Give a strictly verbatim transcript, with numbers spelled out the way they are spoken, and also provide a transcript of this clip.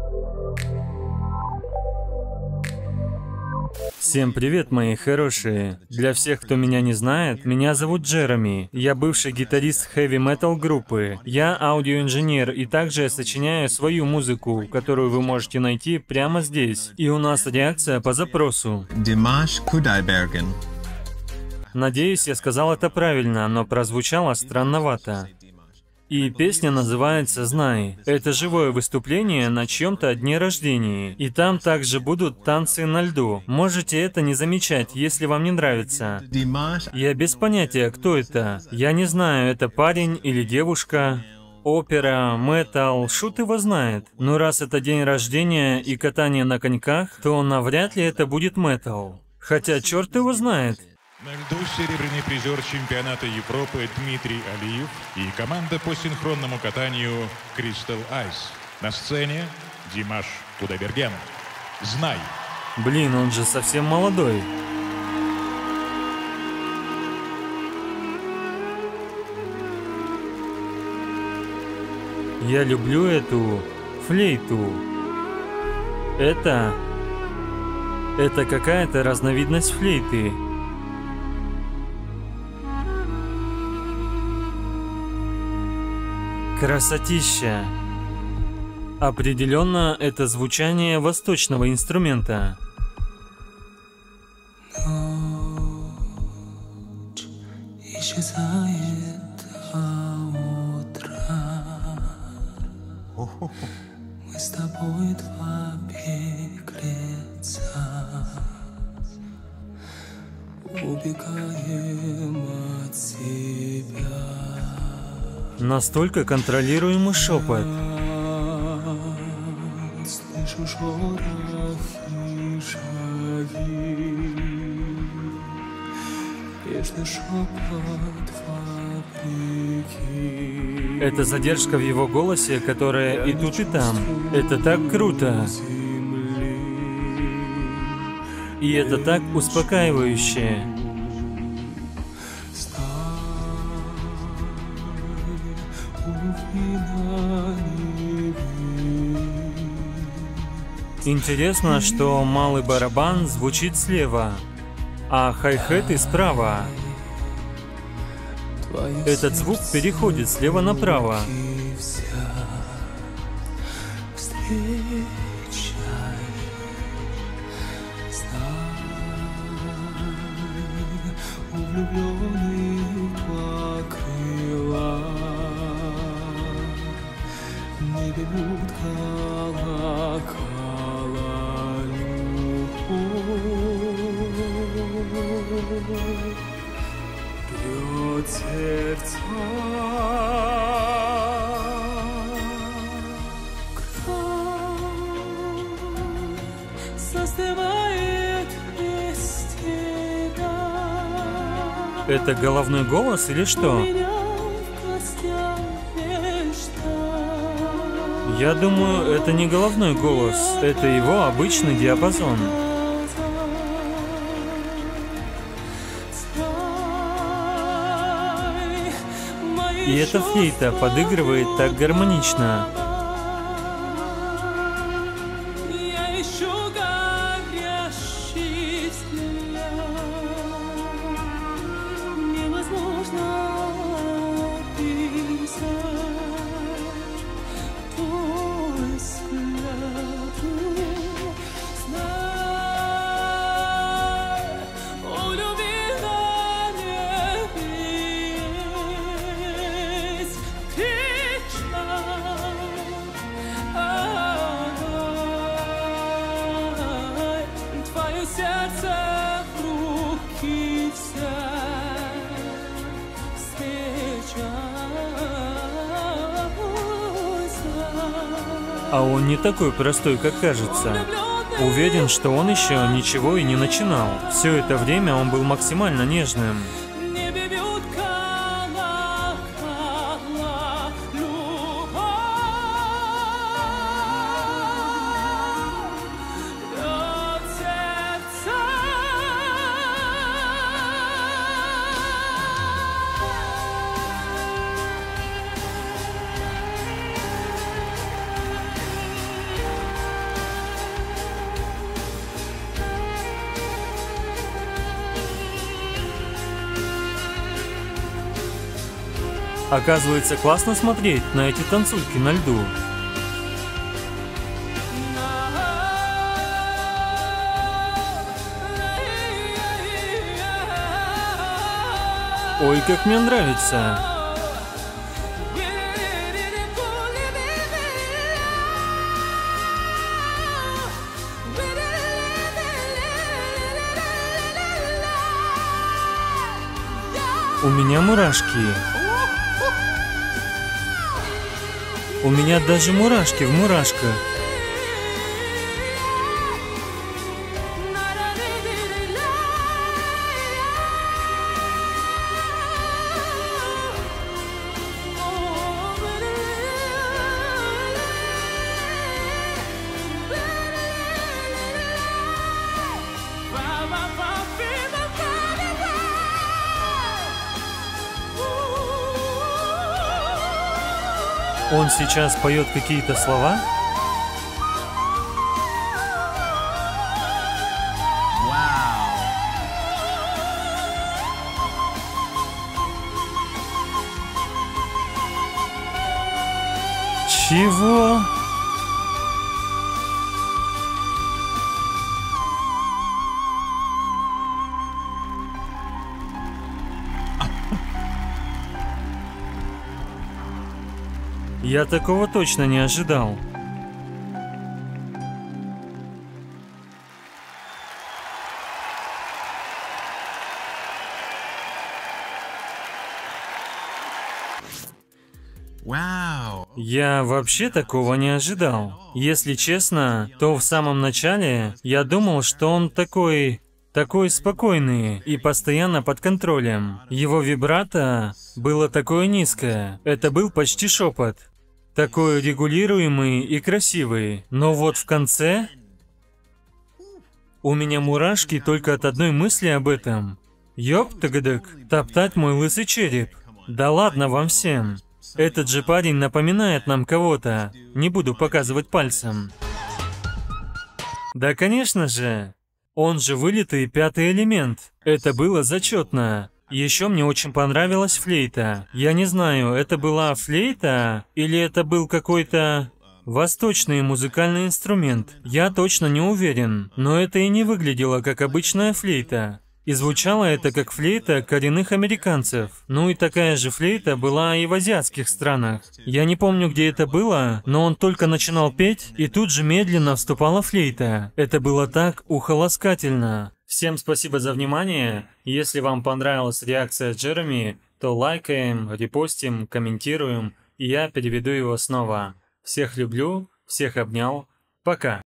Всем привет, мои хорошие! Для всех, кто меня не знает, меня зовут Джереми. Я бывший гитарист хэви-метал группы. Я аудиоинженер, и также я сочиняю свою музыку, которую вы можете найти прямо здесь. И у нас реакция по запросу. Димаш Кудайберген. Надеюсь, я сказал это правильно, но прозвучало странновато. И песня называется «Знай». Это живое выступление на чьем-то дне рождения. И там также будут танцы на льду. Можете это не замечать, если вам не нравится. Димаш. Я без понятия, кто это. Я не знаю, это парень или девушка. Опера, метал, шут его знает. Но раз это день рождения и катание на коньках, то навряд ли это будет метал. Хотя черт его знает. На льду серебряный призер чемпионата Европы Дмитрий Алиев и команда по синхронному катанию Crystal Ice. На сцене Димаш Кудайберген. «Знай». Блин, он же совсем молодой. Я люблю эту флейту. Это... Это какая-то разновидность флейты. Красотища. Определенно, это звучание восточного инструмента. Ночь исчезает, а утро мы с тобой два беглеца, убегаем от себя. Настолько контролируемый шепот. Слышу шорох и шаги, нежный шепот фабрики. Это задержка в его голосе, которая и тут, и там. Это так круто. И это так успокаивающе. Интересно, что малый барабан звучит слева, а хай-хеты справа. Этот звук переходит слева направо. Бьет сердца, кровь застывает без тебя. Это головной голос или что? Я думаю, это не головной голос, это его обычный диапазон. И эта флейта подыгрывает так гармонично. Я ищу горящий взгляд. Невозможно описать твой взгляд. Знай, у любви на небе есть твое сердце в руки взять, встречайся. А он не такой простой, как кажется. Уверен, что он еще ничего и не начинал. Все это время он был максимально нежным. Оказывается, классно смотреть на эти танцульки на льду. Ой, как мне нравится. У меня мурашки. У меня даже мурашки в мурашках. Он сейчас поет какие-то слова? Wow. Чего? Я такого точно не ожидал. Wow. Я вообще такого не ожидал. Если честно, то в самом начале я думал, что он такой... такой спокойный и постоянно под контролем. Его вибрато было такое низкое. Это был почти шепот. Такой регулируемый и красивый. Но вот в конце... У меня мурашки только от одной мысли об этом. Ёп-тагадык, топтать мой лысый череп. Да ладно вам всем. Этот же парень напоминает нам кого-то. Не буду показывать пальцем. Да, конечно же. Он же вылитый пятый элемент. Это было зачетно. Еще мне очень понравилась флейта. Я не знаю, это была флейта или это был какой-то восточный музыкальный инструмент. Я точно не уверен, но это и не выглядело как обычная флейта. И звучало это как флейта коренных американцев. Ну и такая же флейта была и в азиатских странах. Я не помню, где это было, но он только начинал петь, и тут же медленно вступала флейта. Это было так ухолоскательно. Всем спасибо за внимание. Если вам понравилась реакция Джереми, то лайкаем, репостим, комментируем, и я переведу его снова. Всех люблю, всех обнял. Пока.